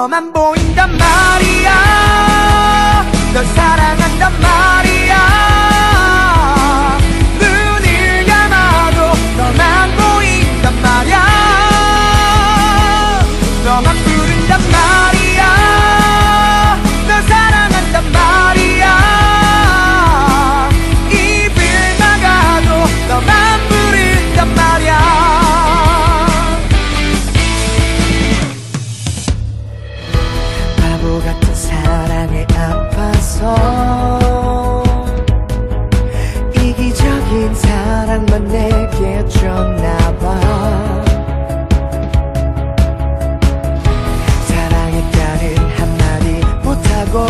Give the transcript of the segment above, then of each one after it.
너만 보인단 말이야. 널 사랑한단 말이야. 눈을 감아도 너만 보인단 말이야. 너만 부른단 말이야. 널 사랑한단 말이야. 입을 막아도 너만 부른단 말이야. 바보 같은 사랑에 아파서 이기적인 사랑만 내게 줬나봐. 사랑했다는 한마디 못하고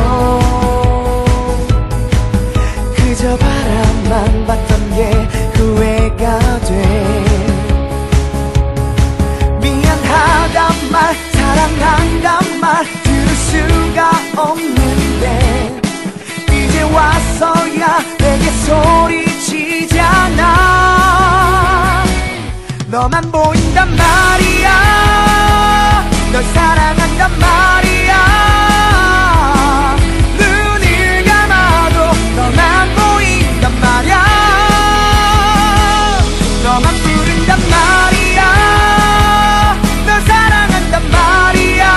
그저 바람만 봤던 게 후회가 돼. 미안하단 말, 사랑한단 말 들을 수가 없는데 이제 와서야 내게 소리치잖아. 너만 보인단 말이야. 널 사랑한단 말이야. 눈을 감아도 너만 보인단 말이야. 너만 부른단 말이야. 널 사랑한단 말이야.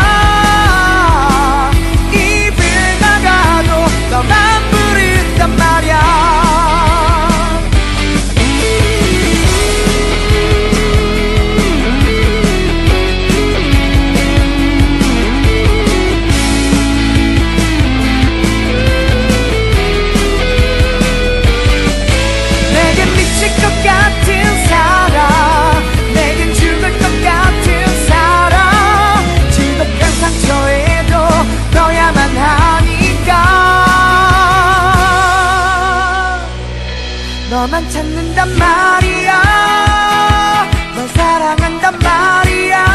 입을 막아도 너만 부른단 말이야. 내겐 미칠 것 같은 사람, 내겐 죽을 것 같은 사람, 지독한 상처에도 너야만 하니까 너만 찾는단 말이야. 널 사랑한단 말이야.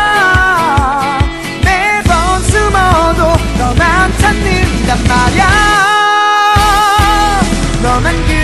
매번 숨어도 너만 찾는단 말이야. 너만